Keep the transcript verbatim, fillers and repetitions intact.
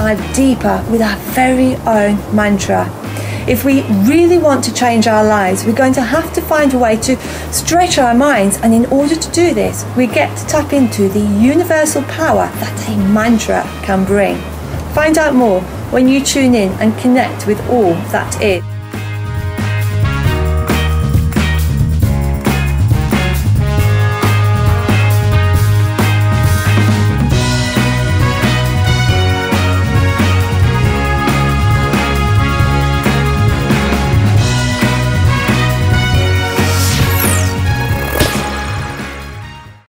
dive deeper with our very own mantra. If we really want to change our lives, we're going to have to find a way to stretch our minds, and in order to do this, we get to tap into the universal power that a mantra can bring. Find out more when you tune in and connect with all that is.